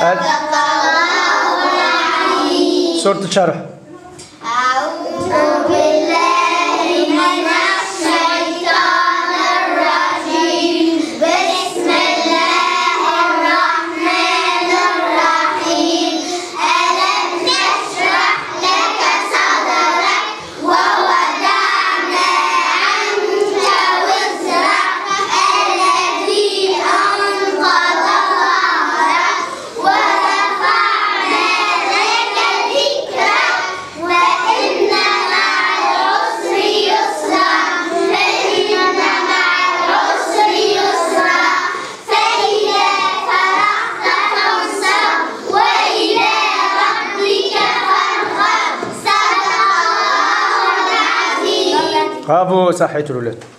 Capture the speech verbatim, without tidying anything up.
سورة الشرح. أعوذ بالله من الشيطان الرجيم. بسم الله الرحمن الرحيم. ألم نشرح لك صدرك ووضعنا عنك وزرك الذي أنقض ظهرك ورفعنا لك ذكرك وإن مع العسر يسرا فإن مع العسر يسرا فإذا فرغت فانصب وإلى ربك فارغب. صدق الله العظيم. برافو، صحيتوا الولاد.